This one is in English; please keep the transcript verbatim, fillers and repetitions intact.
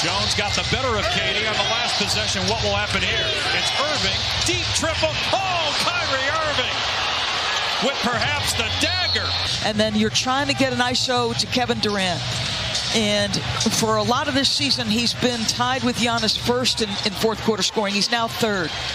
Jones got the better of Katie on the last possession. What will happen here? It's Irving. Deep triple. Oh, Kyrie Irving with perhaps the dagger. And then you're trying to get an I S O to Kevin Durant. And for a lot of this season, he's been tied with Giannis first in, in fourth quarter scoring. He's now third.